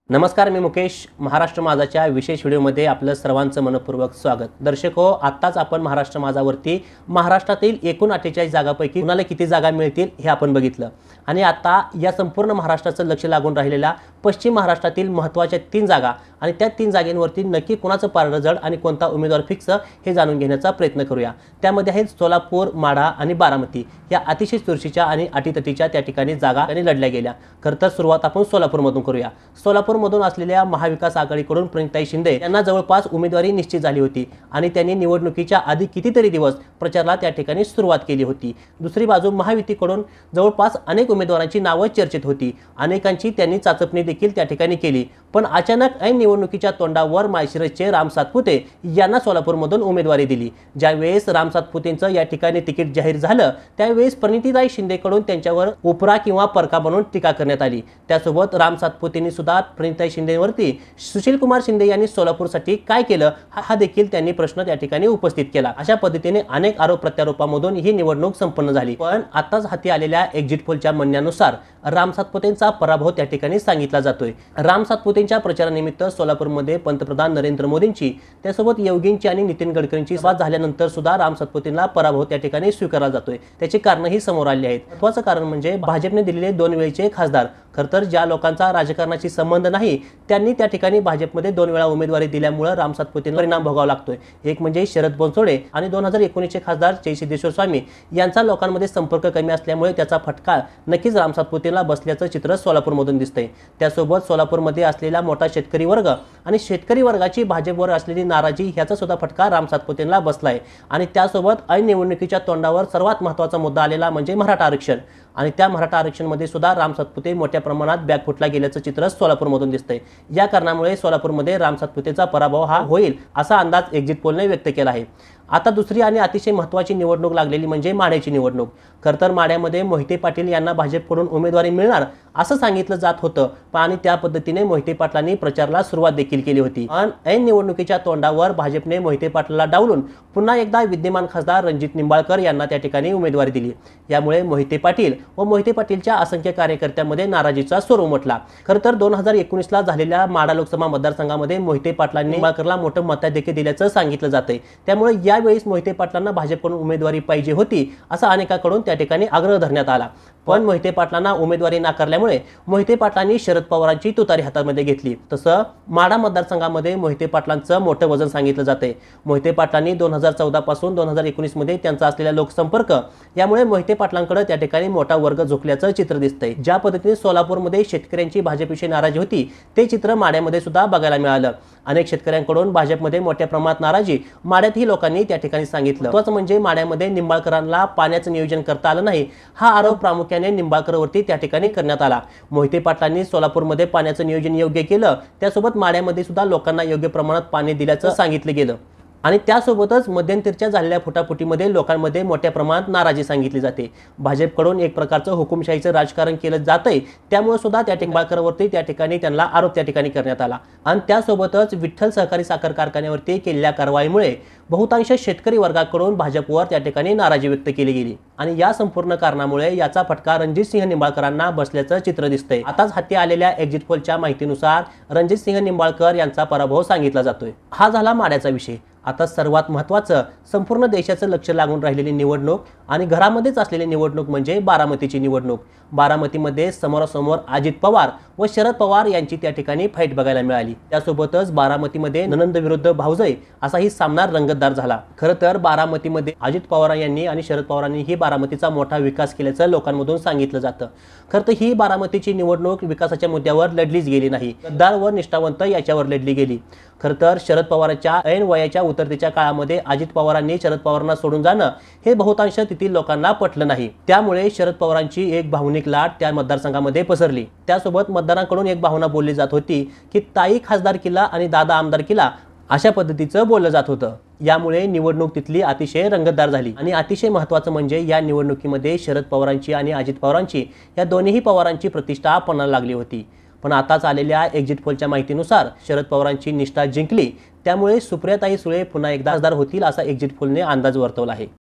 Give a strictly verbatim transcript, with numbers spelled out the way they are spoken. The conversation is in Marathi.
नमस्कार, मी मुकेश. महाराष्ट्र माझाच्या विशेष व्हिडिओमध्ये आपलं सर्वांचं मनपूर्वक स्वागत. दर्शक हो, आत्ताच आपण महाराष्ट्र माझावरती महाराष्ट्रातील एकूण अठ्ठेचाळीस जागांपैकी कुणाला किती जागा मिळतील हे आपण बघितलं. आणि आता या संपूर्ण महाराष्ट्राचं लक्ष लागून राहिलेल्या पश्चिम महाराष्ट्रातील महत्त्वाच्या तीन जागा आणि त्या तीन जागांवरती नक्की कुणाचं पारडं जड आणि कोणता उमेदवार फिक्स हे जाणून घेण्याचा प्रयत्न करूया. त्यामध्ये आहेत सोलापूर, माढा आणि बारामती या अतिशय चुरशीच्या आणि अटीतटीच्या त्या ठिकाणी जागा आणि लढल्या गेल्या. खरं तर सुरुवात आपण सोलापूरमधून करूया. सोलापूर मधून असलेल्या महाविकास आघाडीकडून प्रणिताई शिंदे यांना जवळपास उमेदवारी निश्चित झाली होती आणि त्यांनी निवडणुकीच्या आधी कितीतरी दिवस प्रचाराला त्या ठिकाणी सुरुवात केली होती. दुसरी बाजू महायुतीकडून जवळपास अनेक उमेदवारांची नावं चर्चेत होती. अनेकांची त्यांनी चाचपणी देखील त्या ठिकाणी केली. पण अचानक ऐन निवडणुकीच्या तोंडावर माळशिरसचे राम सातपुते यांना सोलापूरमधून उमेदवारी दिली. ज्यावेळेस राम सातपुतेंचं या ठिकाणी तिकीट जाहीर झालं त्यावेळेस प्रणिताई शिंदेकडून त्यांच्यावर उपरा किंवा परका बनवून टीका करण्यात आली. त्यासोबत राम सातपुतेंनी सुद्धा प्रणिताई शिंदेवरती सुशीलकुमार शिंदे यांनी सोलापूरसाठी काय केलं हा देखील त्यांनी प्रश्न त्या ठिकाणी उपस्थित केला. अशा पद्धतीने अनेक आरोप प्रत्यारोपांमधून ही निवडणूक संपन्न झाली. पण आताच हाती आलेल्या एक्झिट पोलच्या म्हणण्यानुसार राम सातपुतेंचा पराभव त्या ठिकाणी सांगितला जातोय. राम सातपुतेंच्या प्रचारानिमित्त सोलापूरमध्ये पंतप्रधान नरेंद्र मोदींची त्यासोबत योगींची आणि नितीन गडकरींची सभा झाल्यानंतर सुद्धा राम सातपुतेंना पराभव त्या ठिकाणी स्वीकारला जातोय. त्याची कारणंही समोर आली आहेत. महत्त्वाचं कारण म्हणजे भाजपने दिलेले दोन वेळचे खासदार. खरं तर ज्या लोकांचा राजकारणाशी संबंध नाही त्यांनी त्या ठिकाणी भाजपमध्ये दोन वेळा उमेदवारी दिल्यामुळे राम सातपुतेंना परिणाम भोगावा लागतोय. एक म्हणजे शरद बनसोडे आणि दोन हजार एकोणीसचे खासदार जयसिद्धेश्वर स्वामी यांचा लोकांमध्ये संपर्क कमी असल्यामुळे त्याचा फटका नक्कीच राम सातपुतेंना बसल्याचं चित्र सोलापूरमधून दिसतंय. त्यासोबत सोलापूरमध्ये असलेला मोठा शेतकरी वर्ग आणि शेतकरी वर्गाची भाजपवर असलेली नाराजी ह्याचा सुद्धा फटका राम सातपुतेंना बसलाय. आणि त्यासोबत ऐन निवडणुकीच्या तोंडावर सर्वात महत्त्वाचा मुद्दा आलेला म्हणजे मराठा आरक्षण. आणि त्या मराठा आरक्षणमध्ये सुद्धा राम सातपुते मोठ्या प्रमाणात बॅकफुटला गेल्याचं चित्र सोलापूरमधून दिसतंय. या कारणामुळे सोलापूरमध्ये राम सातपुतेचा पराभव हा होईल असा अंदाज एक्झिट पोलने व्यक्त केला आहे. आता दुसरी आणि अतिशय महत्त्वाची निवडणूक लागलेली म्हणजे माढ्याची निवडणूक. खरं तर माढ्यामध्ये मोहिते पाटील यांना भाजपकडून उमेदवारी मिळणार असं सांगितलं जात होतं. आणि त्या पद्धतीने मोहिते पाटलांनी प्रचाराला सुरुवात देखील केली होती. पण ऐन निवडणुकीच्या तोंडावर भाजपने मोहिते पाटलाला डावलून पुन्हा एकदा विद्यमान खासदार रणजित निंबाळकर यांना त्या ठिकाणी उमेदवारी दिली. यामुळे मोहिते पाटील व मोहिते पाटीलच्या असंख्य कार्यकर्त्यांमध्ये नाराजीचा सूर उमटला. खरं तर दोन हजार एकोणीसला झालेल्या माढा लोकसभा मतदारसंघामध्ये मोहिते पाटलांनी निंबाळकरला मोठं मताधिक्य दिल्याचं सांगितलं जातंय. त्यामुळे यावेळेस मोहिते पाटलांना भाजपकडून उमेदवारी पाहिजे होती असा अनेकांकडून त्या ठिकाणी आग्रह धरण्यात आला. पण मोहिते पाटलांना उमेदवारी नाकारल्यामुळे मोहिते पाटलांनी शरद पवारांची तुतारी हातामध्ये घेतली. तसं माढा मतदारसंघामध्ये मोहिते पाटलांचं मोठं वजन सांगितलं जाते. मोहिते पाटलांनी दोन हजार चौदा पासून दोन हजार एकोणीस मध्ये त्यांचा असलेला लोकसंपर्क यामुळे मोहिते पाटलांकडे त्या ठिकाणी मोठा वर्ग झुकल्याचं चित्र दिसतंय. ज्या पद्धतीने सोलापूरमध्ये शेतकऱ्यांची भाजपविषयी नाराजी होती ते चित्र माढ्यामध्ये सुद्धा बघायला मिळालं. अनेक शेतकऱ्यांकडून भाजपमध्ये मोठ्या प्रमाणात नाराजी माढ्यातही लोकांनी त्या ठिकाणी सांगितलं. महत्त्वाचं म्हणजे माढ्यामध्ये निंबाळकरांना पाण्याचं नियोजन करता आलं नाही हा आरोप प्रामुख्याने निंबाळकरवरती त्या ठिकाणी करण्यात आला. मोहिते पाटलांनी सोलापूरमध्ये पाण्याचं नियोजन योग्य केलं. त्यासोबत माढ्यामध्ये सुद्धा लोकांना योग्य प्रमाणात पाणी दिल्याचं सांगितलं गेलं. आणि त्यासोबतच मध्यंतरीच्या झालेल्या फुटाफुटीमध्ये लोकांमध्ये मोठ्या प्रमाणात नाराजी सांगितली जाते. भाजपकडून एक प्रकारचं हुकुमशाहीचं राजकारण केलं जातंय. त्यामुळे सुद्धा त्या निंबाळकरवरती त्या ठिकाणी त्यांना आरोप त्या ठिकाणी करण्यात आला. आणि त्यासोबतच विठ्ठल सहकारी साखर कारखान्यावरती केलेल्या कारवाईमुळे बहुतांश शेतकरी वर्गाकडून भाजपवर त्या ठिकाणी नाराजी व्यक्त केली गेली. आणि या संपूर्ण कारणामुळे याचा फटका रणजितसिंह निंबाळकरांना बसल्याचं चित्र दिसतंय. आताच हाती आलेल्या एक्झिट पोलच्या माहितीनुसार रणजितसिंह निंबाळकर यांचा पराभव सांगितला जातोय. हा झाला माढ्याचा विषय. आता सर्वात महत्त्वाचं संपूर्ण देशाचं लक्ष लागून राहिलेली निवडणूक आणि घरामध्येच असलेली निवडणूक म्हणजे बारामतीची निवडणूक. बारामतीमध्ये समोरासमोर अजित पवार व शरद पवार यांची त्या ठिकाणी फाईट बघायला मिळाली. त्यासोबतच बारामतीमध्ये ननंद विरुद्ध भाऊजाई असाही सामना रंगतदार झाला. खरं तर बारामतीमध्ये अजित पवार यांनी आणि शरद पवारांनी ही बारामतीचा मोठा विकास केल्याचं लोकांमधून सांगितलं जातं. खरं तर ही बारामतीची निवडणूक विकासाच्या मुद्द्यावर लढलीच गेली नाही. गद्दार व निष्ठावंत याच्यावर लढली गेली. खरं तर शरद पवारांच्या ऐन वयाच्या उतरतीच्या काळामध्ये अजित पवारांनी शरद पवारांना सोडून जाणं हे बहुतांश तेथील लोकांना पटलं नाही. त्यामुळे शरद पवारांची एक भावनिक लाट त्या मतदारसंघामध्ये पसरली. त्यासोबत मतदारांकडून एक भावना बोलली जात होती की ताई खासदारकीला आणि दादा आमदारकीला अशा पद्धतीचं बोललं जात होतं. यामुळे निवडणूक तिथली अतिशय रंगतदार झाली. आणि अतिशय महत्त्वाचं म्हणजे या निवडणुकीमध्ये शरद पवारांची आणि अजित पवारांची या दोन्ही पवारांची प्रतिष्ठा पणाला लागली होती. पण आताच आलेल्या एक्झिट पोलच्या माहितीनुसार शरद पवारांची निष्ठा जिंकली. त्यामुळे सुप्रियाताई सुळे पुन्हा एकदा खासदार होतील असा एक्झिट पोलने अंदाज वर्तवला आहे.